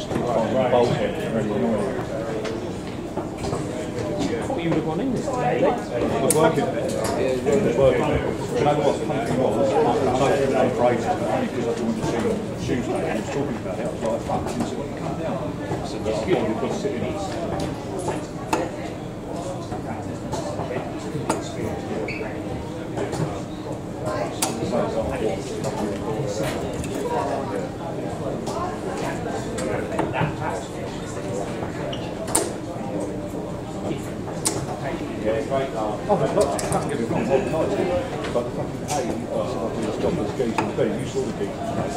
just keep finding the bolt here. It's really annoying. What you would have gone in this day? I was working there. I was working there. Do you know what the funny thing was? I noticed that they braided it only because I wanted to see the shoes day and he was talking about it. I was like, fuck, he said, come down. I said, well, I've got to sit in it. Oh, but look, I can't get it wrong, but the fucking A, I said I'll do this job as geese and B, you saw the geese.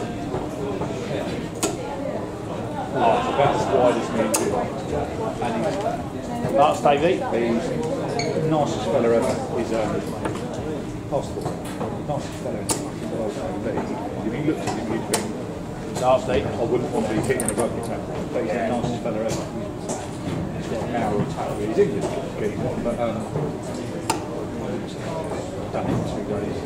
Oh, it's about as wide as me and he's... That's Davey. He's the nicest fella ever. He's possible. Nicest fella in the fucking world. If you looked at him, you'd think, Nasty. I wouldn't want to be hitting a rugby tackle, but he's the nicest fella ever. He's got an hour of tackle. He's English, but done it in 2 days.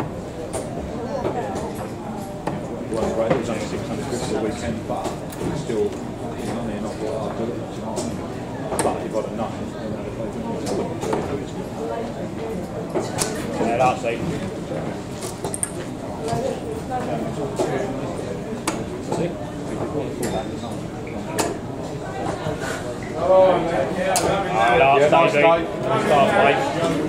Well, right, it was only 600 quid for the weekend, but it was still money and I thought I'll do it, do you know what I mean? But if I'd have known, then I'd have played I wouldn't do it. Yeah, that's it. Nice start, mate.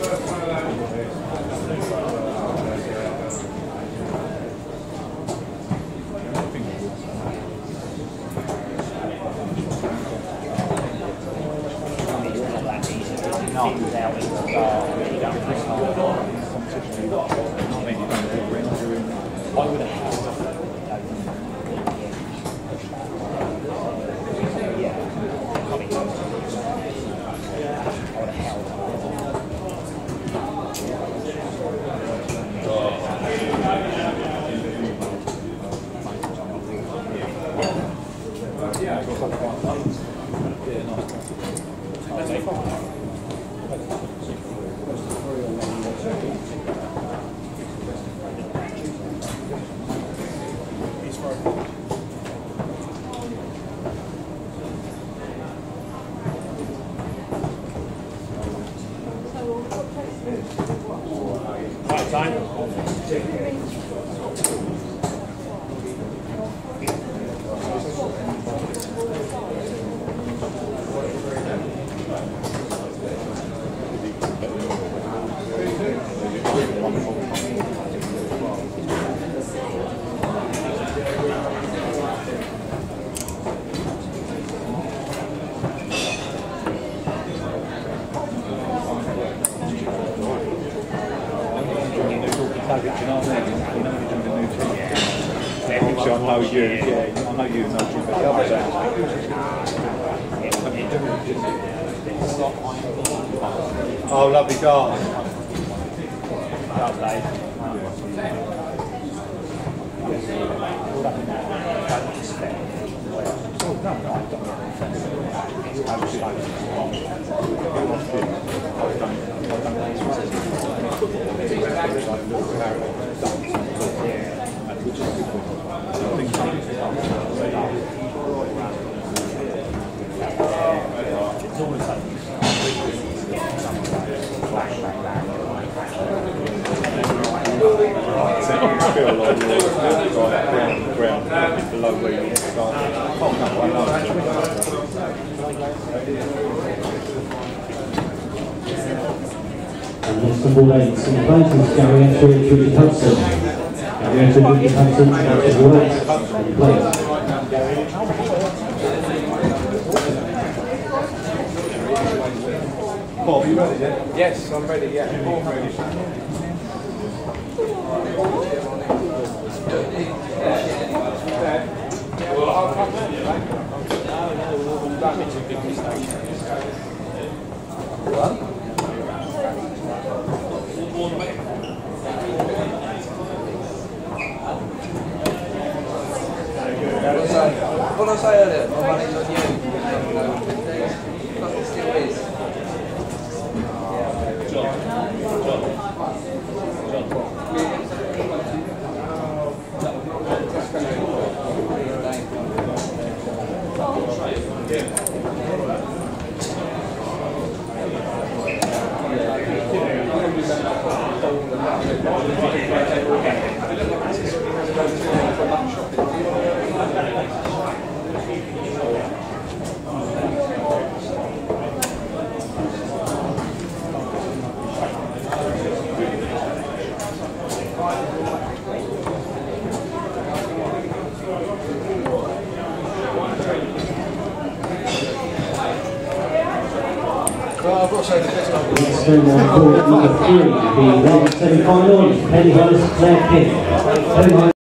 Oh, lovely dart. Below where you start. Oh no, I know. And next to ball 8, some places, Gary Entry and Judy Hudson. Gary Entry and Judy Hudson, out to the right, and plays. Bob, you ready yet? Yes, I'm ready, yeah. I'm ready. Well, I'll come to you, right? No, we'll damage a big mistake. What? What did I say earlier? My money's on you. It still is. I've got to say the best one. Let's go on court number 3, the ladies semi-final is Penny Hollis, Claire King.